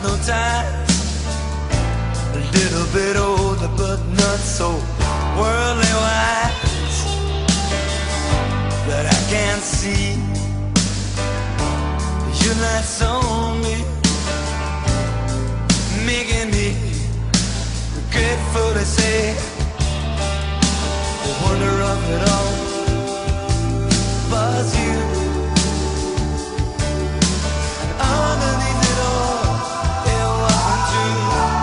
no time. A little bit older, but not so worldly wise that I can't see your lights on me, making me grateful to say the wonder of it all was you. And underneath it all, it wasn't true.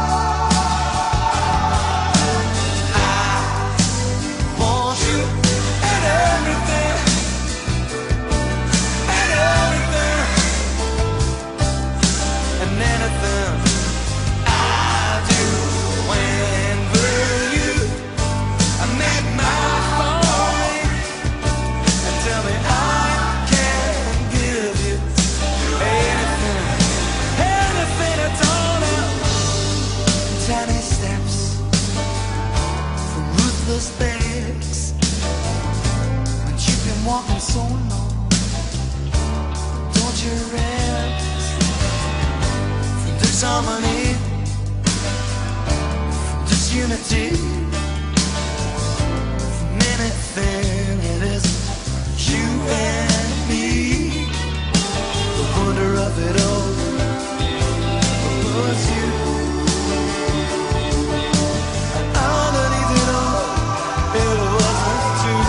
I want you and everything, and everything, and anything I do. When will you make my phone ring and tell me I can give you anything, anything at all now. Tiny steps from ruthless legs when you've been walking so long. Don't you rest from disharmony, from disunity, from anything it is you and me. The wonder of it all was you. And underneath it all, it wasn't true.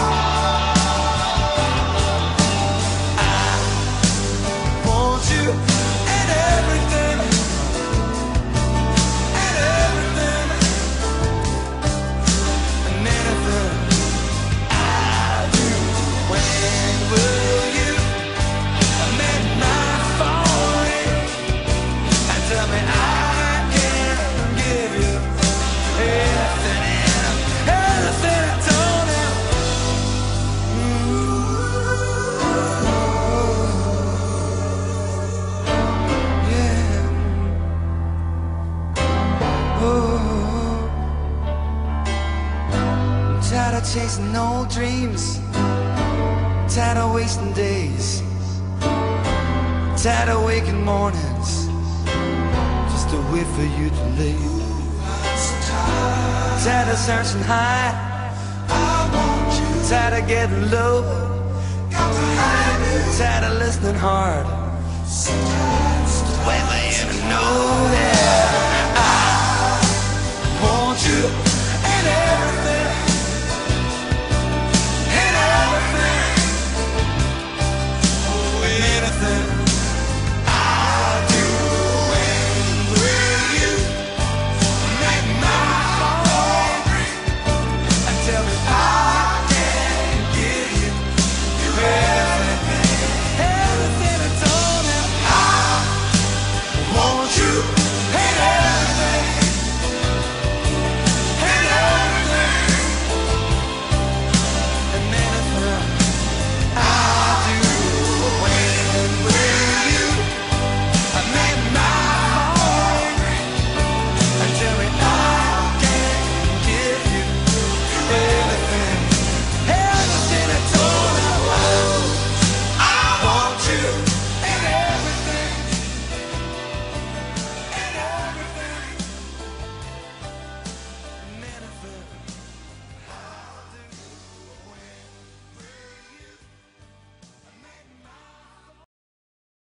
I want you and everything, and everything, and anything I do. When will you make my phone ring and tell me I can give you anything, anything at all now? Yeah. I'm tired of chasing old dreams, tired of wasting days, tired of waking mornings just to wait for you to leave. Tired of searching high, tired of getting low, tired of listening hard, wait for you to know that